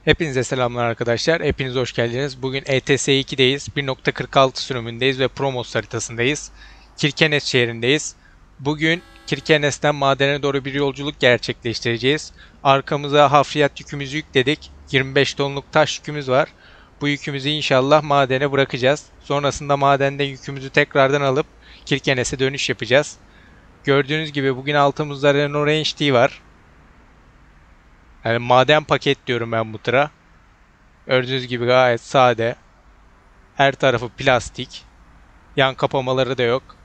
Hepinize selamlar arkadaşlar. Hepiniz hoş geldiniz. Bugün ETS 2'deyiz. 1.46 sürümündeyiz ve Promos haritasındayız. Kirkenes şehrindeyiz. Bugün Kirkenes'ten madene doğru bir yolculuk gerçekleştireceğiz. Arkamıza hafriyat yükümüzü yükledik. 25 tonluk taş yükümüz var. Bu yükümüzü inşallah madene bırakacağız. Sonrasında madenden yükümüzü tekrardan alıp Kirkenes'e dönüş yapacağız. Gördüğünüz gibi bugün altımızda Renault Range T var. Yani maden paket diyorum ben bu tıra. Gördüğünüz gibi gayet sade. Her tarafı plastik. Yan kapamaları da yok.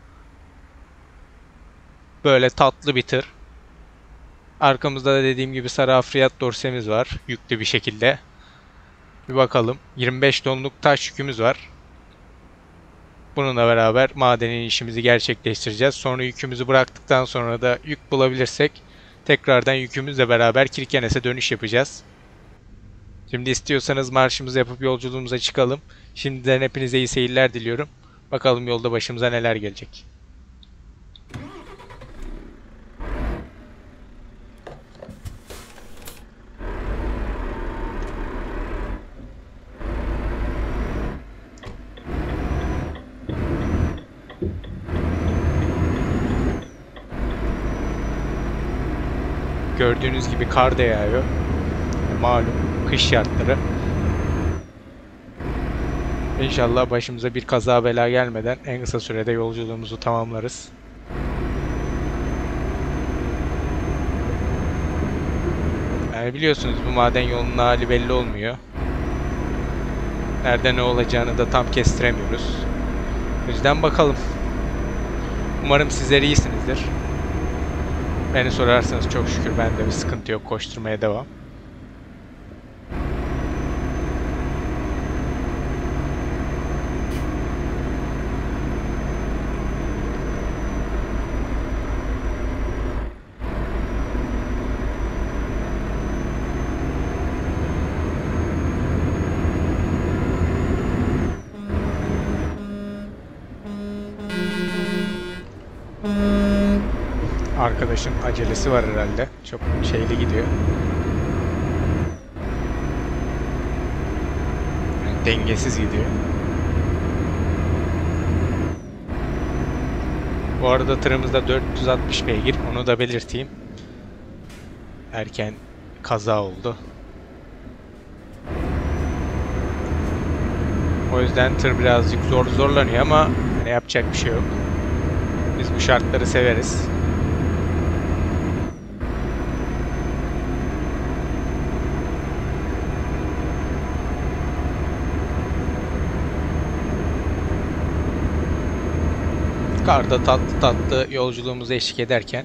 Böyle tatlı bir tır. Arkamızda da dediğim gibi sarı hafriyat dorsemiz var. Yüklü bir şekilde. Bir bakalım. 25 tonluk taş yükümüz var. Bununla beraber madenin işimizi gerçekleştireceğiz. Sonra yükümüzü bıraktıktan sonra da yük bulabilirsek tekrardan yükümüzle beraber Kirkenes'e dönüş yapacağız. Şimdi istiyorsanız marşımızı yapıp yolculuğumuza çıkalım. Şimdiden hepinize iyi seyirler diliyorum. Bakalım yolda başımıza neler gelecek. Gördüğünüz gibi kar da yağıyor. Malum kış şartları. İnşallah başımıza bir kaza bela gelmeden en kısa sürede yolculuğumuzu tamamlarız. Yani biliyorsunuz bu maden yolunun hali belli olmuyor. Nerede ne olacağını da tam kestiremiyoruz. O yüzden bakalım. Umarım sizler iyisinizdir. Beni sorarsanız çok şükür bende bir sıkıntı yok. Koşturmaya devam. Arkadaşın acelesi var herhalde. Çok şeyli gidiyor. Yani dengesiz gidiyor. Bu arada tırımızda 460 beygir. Onu da belirteyim. Erken kaza oldu. O yüzden tır birazcık zorlanıyor ama hani yapacak bir şey yok. Biz bu şartları severiz. Karda tatlı tatlı yolculuğumuza eşlik ederken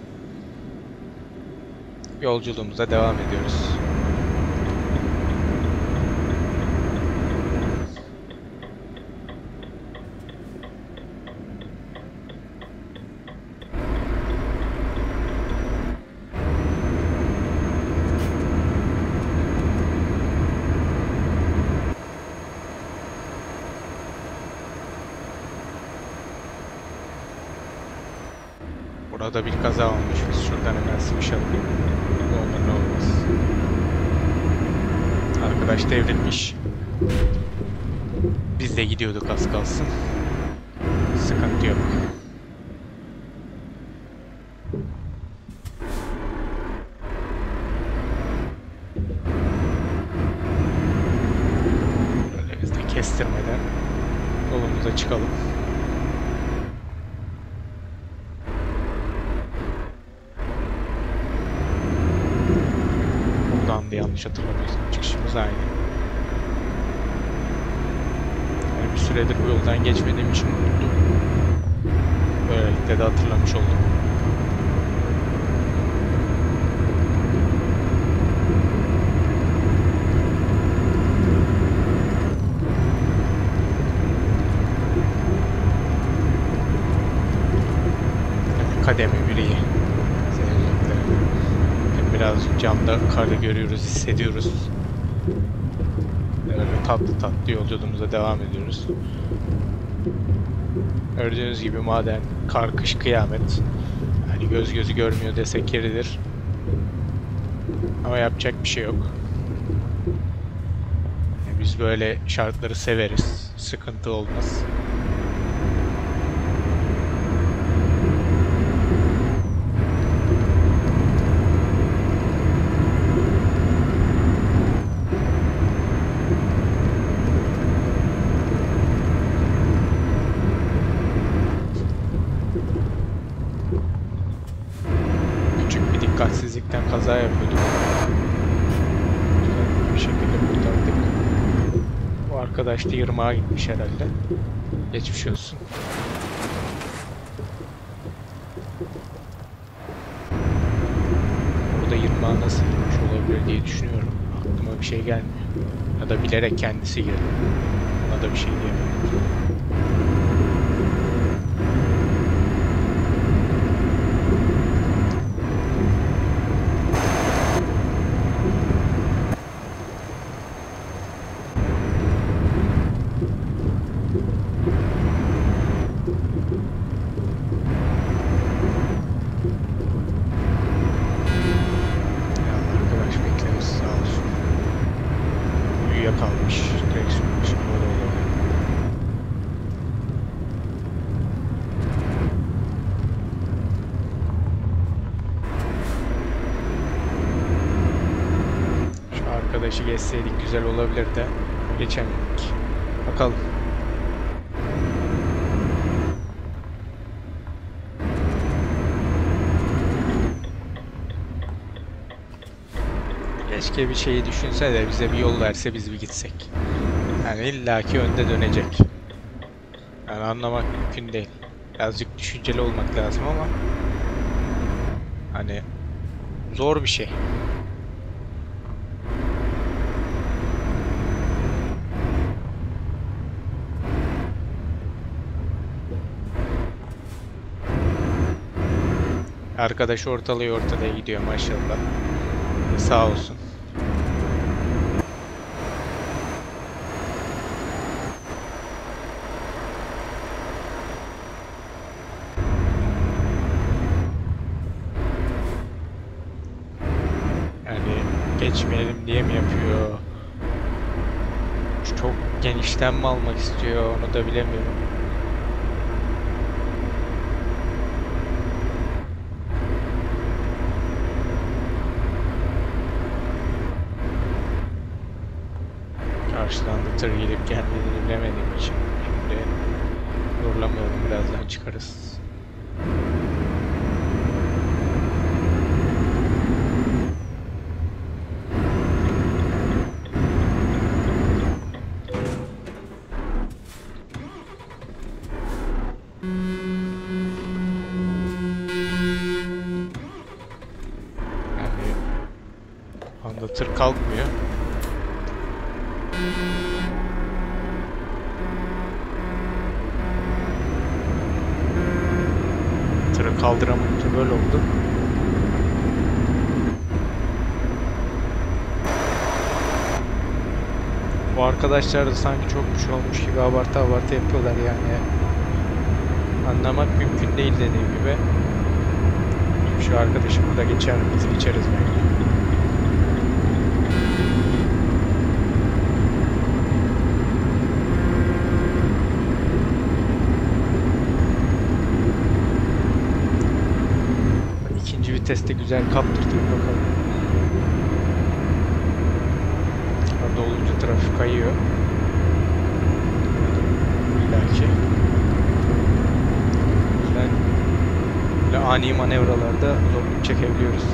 yolculuğumuza devam ediyoruz. Burada bir kaza olmuş. Biz şuradan hemen sıkışalım. Ne olur ne olmaz. Arkadaş devrilmiş. Biz de gidiyorduk az kalsın. Sıkıntı yok. Böyle biz de kestirmeden yolumuza çıkalım. Yanlış hatırlamıyorsam çıkışımız aynı. Yani bir süredir bu yoldan geçmediğim için unuttum. Böylelikle de hatırlamış oldum. Yani kademe biriyi. Birazcık camda karı görüyoruz, hissediyoruz. Böyle tatlı tatlı yolculuğumuza devam ediyoruz. Gördüğünüz gibi maden, kar, kış, kıyamet. Yani göz gözü görmüyor desek yeridir. Ama yapacak bir şey yok. Yani biz böyle şartları severiz. Sıkıntı olmaz. Küçük bir dikkatsizlikten kaza yapıyorduk. Güzel bir şekilde kurtardık. Bu arkadaş da yırmağa gitmiş herhalde. Geçmiş olsun. Burada yırmağa nasıl gitmiş olabilir diye düşünüyorum. Aklıma bir şey gelmiyor. Ya da bilerek kendisi girdi. Ona da bir şey diyemem. Kalmış. Direksiyon başında böyle oluyor. Şu arkadaşı geçseydik güzel olabilir de geçemedik. Bakalım. Keşke bir şeyi düşünse de bize bir yol verse biz bir gitsek. Yani illaki önde dönecek. Yani anlamak mümkün değil. Birazcık düşünceli olmak lazım ama hani zor bir şey. Arkadaş ortaya gidiyor maşallah. Sağ olsun. Geçmeyelim diye mi yapıyor? Çok genişten mi almak istiyor? Onu da bilemiyorum. Karşıdan da tır gelip gelmediğini bilemediğim için şimdi zorlamayalım, birazdan çıkarız. Tır kalkmıyor. Tırı kaldıramayınca böyle oldu. Bu arkadaşlar da sanki çok bir şey olmuş gibi abartı yapıyorlar yani. Anlamak mümkün değil dediğim gibi. Şu arkadaşım burada geçer, biz geçeriz belki. Viteste güzel kaptırdık bakalım. Orada olunca trafik kayıyor. İllaki. Güzel. Böyle ani manevralarda zorluk çekebiliyoruz.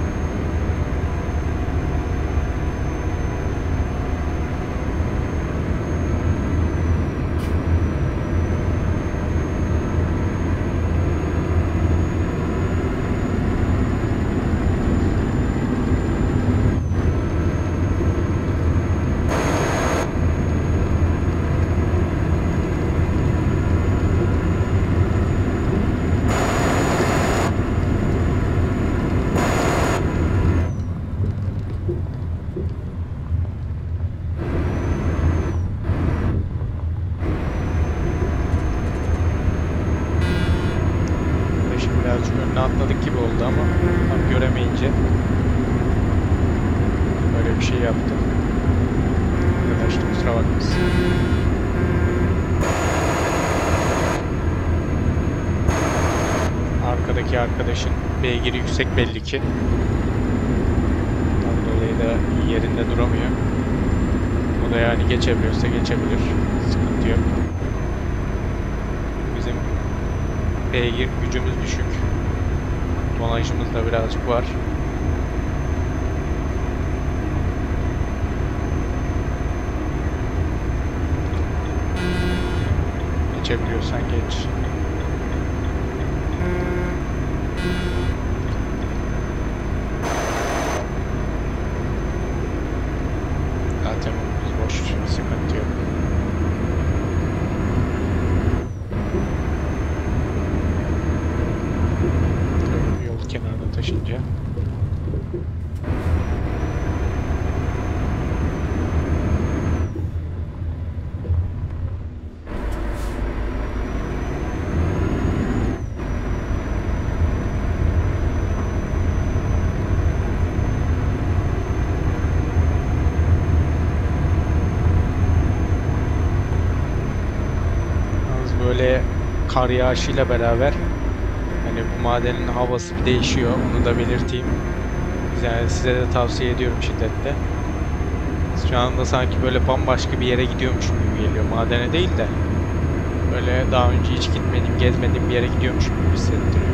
Önüne atladık gibi oldu ama tam göremeyince böyle bir şey yaptım. Arkadaşlar kusura bakmasın. Arkadaki arkadaşın beygiri yüksek belli ki. Ondan dolayı da yerinde duramıyor. O da yani geçebiliyorsa geçebilir. Sıkıntı yok. Bizim beygir gücümüz düşük. Tonajımız da birazcık var. Geçebiliyorsan geç. Zaten biz boş, sıkıntı yok. Yol kenarına taşınca. Böyle kar yağışıyla beraber hani bu madenin havası bir değişiyor. Onu da belirteyim. Yani size de tavsiye ediyorum şiddetle. Şu anda sanki böyle bambaşka bir yere gidiyormuşum gibi geliyor. Madene değil de böyle daha önce hiç gitmediğim, gezmediğim bir yere gidiyormuşum gibi hissettiriyor.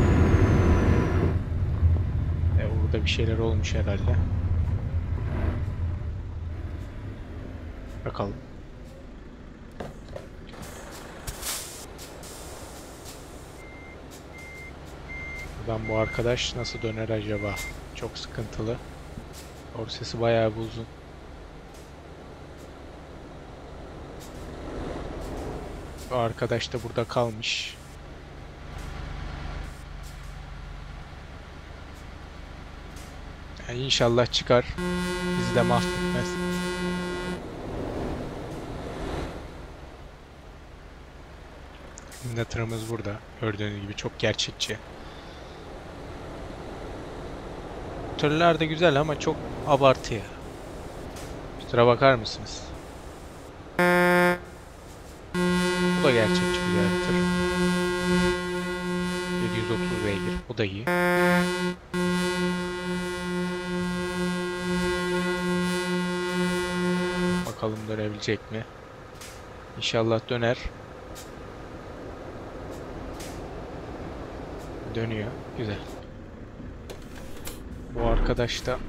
Burada bir şeyler olmuş herhalde. Bakalım. Buradan bu arkadaş nasıl döner acaba? Çok sıkıntılı. Dorsesi bayağı bir uzun. Bu arkadaş da burada kalmış. Yani İnşallah çıkar. Bizi de mahvetmez. Tırımız burada. Gördüğünüz gibi çok gerçekçi. Tırlar da güzel ama çok abartı ya. Kusura bakar mısınız? Bu da gerçekçi güzel bir tır. 730 beygir. Bu da iyi. Bakalım dönebilecek mi? İnşallah döner. Dönüyor. Güzel. Bu arkadaş da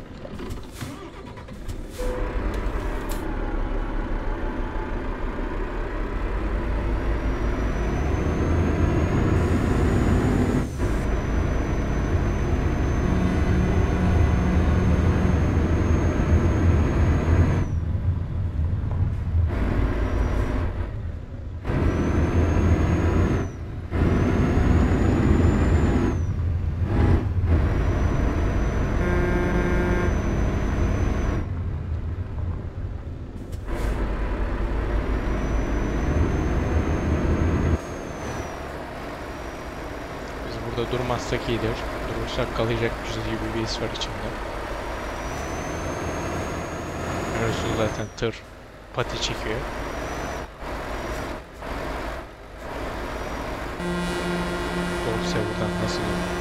durmazsak iyidir. Durursak kalacakmışız gibi bir his var içimde. Görüyorsunuz zaten tır pati çekiyor. Dorse buradan nasıl olur?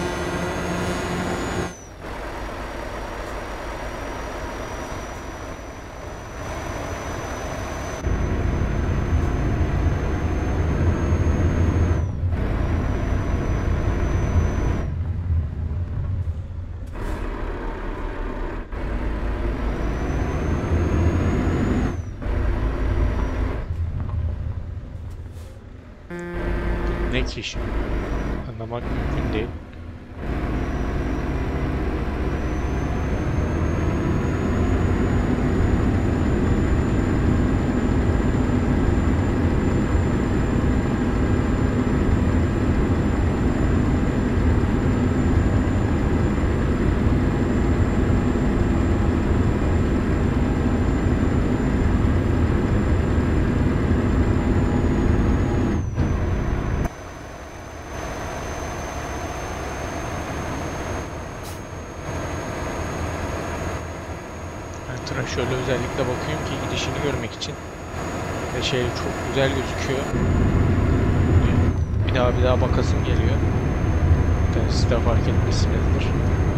Ne ki şimdi? Anlamak mümkün değil. Ben tıra şöyle özellikle bakıyorum ki gidişini görmek için. Ve şey çok güzel gözüküyor. Bir daha bakasım geliyor. Yani siz de fark etmişsinizdir.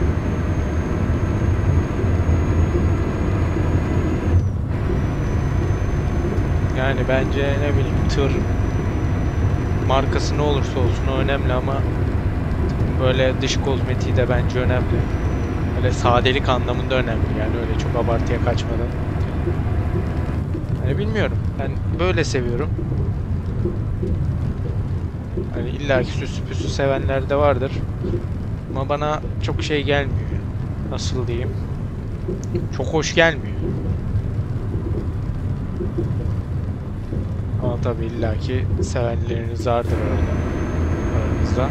Yani bence ne bileyim tır markası ne olursa olsun o önemli ama böyle dış kozmetiği de bence önemli. Öyle sadelik anlamında önemli yani öyle çok abartıya kaçmadan. Hani bilmiyorum. Ben böyle seviyorum. Hani illaki süslü püslü sevenler de vardır. Ama bana çok şey gelmiyor. Nasıl diyeyim? Çok hoş gelmiyor. Ama tabii illaki sevenleriniz vardır aranızda.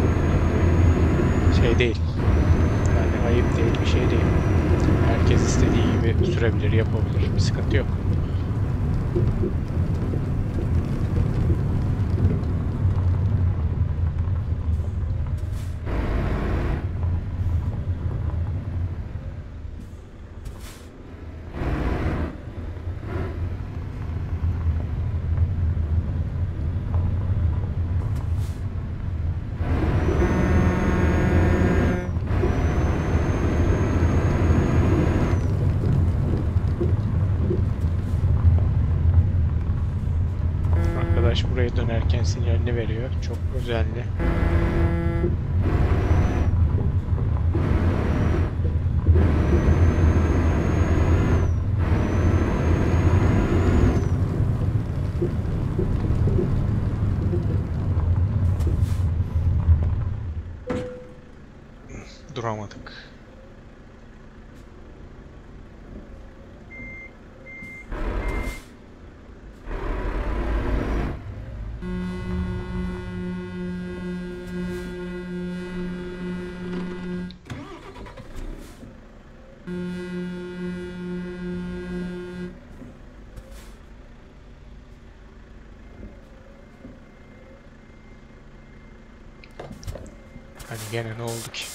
Şey değil. Yani ayıp değil, bir şey değil. Herkes istediği gibi sürebilir, yapabilir. Bir sıkıntı yok. Arkadaş buraya dönerken sinyalini veriyor. Çok özenli. Duramadık. Hani gene ne oldu ki?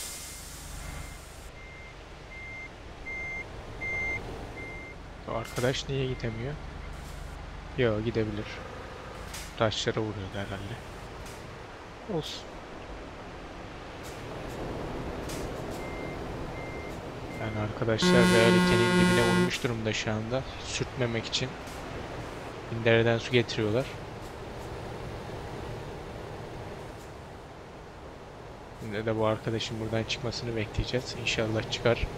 O arkadaş niye gidemiyor? Yo gidebilir. Taşlara vuruyor herhalde. Olsun. Yani arkadaşlar realitenin dibine vurmuş durumda şu anda. Sürtmemek için dereden su getiriyorlar. Şimdi de bu arkadaşın buradan çıkmasını bekleyeceğiz. İnşallah çıkar.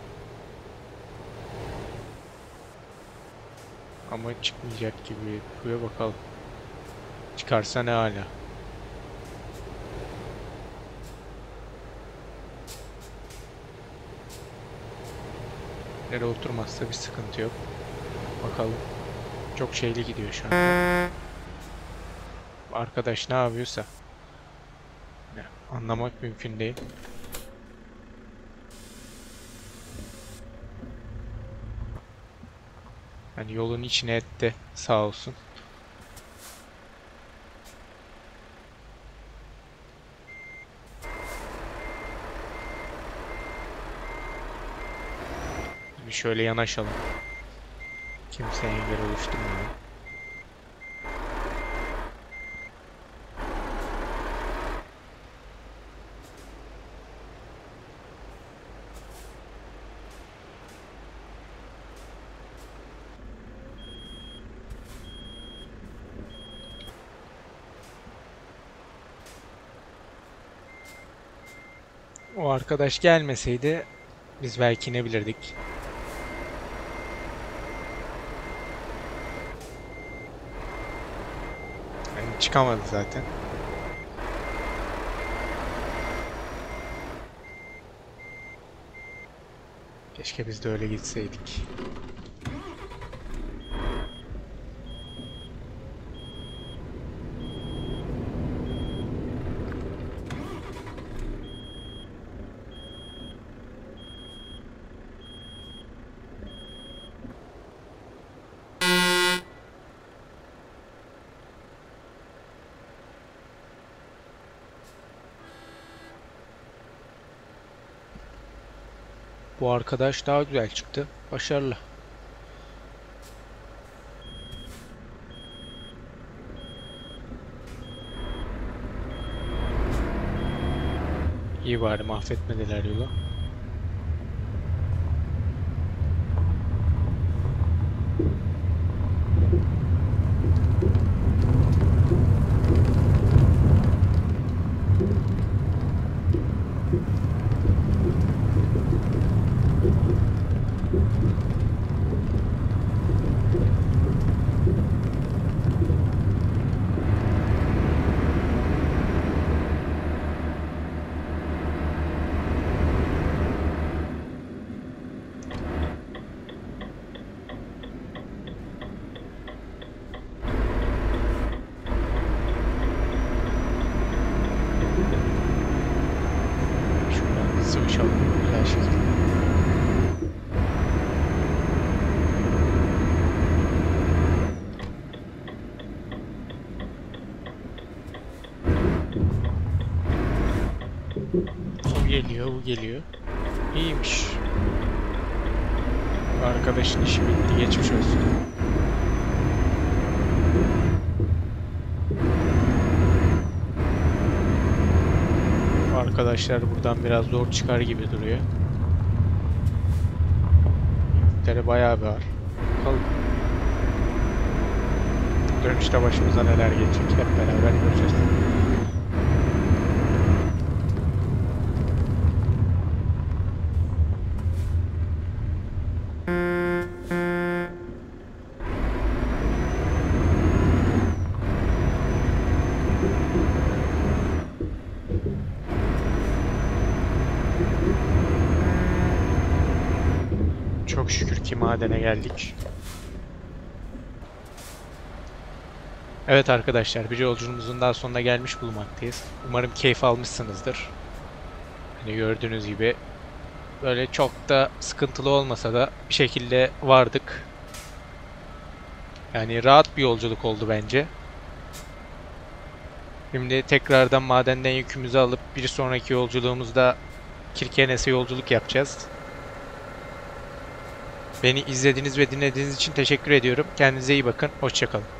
Ama çıkmayacak gibi. Buraya bakalım. Çıkarsa ne hala. Nereye oturmazsa bir sıkıntı yok. Bakalım. Çok şeyli gidiyor şu an. Arkadaş ne yapıyorsa. Anlamak mümkün değil. Yani yolun içine etti sağ olsun. Bir şöyle yanaşalım. Kimse engel oluşturmuyor. O arkadaş gelmeseydi biz belki inebilirdik. Yani çıkamadı zaten. Keşke biz de öyle gitseydik. Bu arkadaş daha güzel çıktı. Başarılı. İyi bari mahvetmediler yolu. Şuradan sıvışalım güzel şekilde. O geliyor, bu geliyor. İyiymiş. Arkadaşın işi bitti, geçmiş olsun. Arkadaşlar buradan biraz zor çıkar gibi duruyor. Yükleri bayağı bir var. Bakalım. Dönüşte başımıza neler gelecek hep beraber göreceğiz. Çok şükür ki madene geldik. Evet arkadaşlar, bir yolculuğumuzun daha sonuna gelmiş bulunmaktayız. Umarım keyif almışsınızdır. Hani gördüğünüz gibi böyle çok da sıkıntılı olmasa da bir şekilde vardık. Yani rahat bir yolculuk oldu bence. Şimdi tekrardan madenden yükümüzü alıp bir sonraki yolculuğumuzda Kirkenes'e yolculuk yapacağız. Beni izlediğiniz ve dinlediğiniz için teşekkür ediyorum. Kendinize iyi bakın. Hoşça kalın.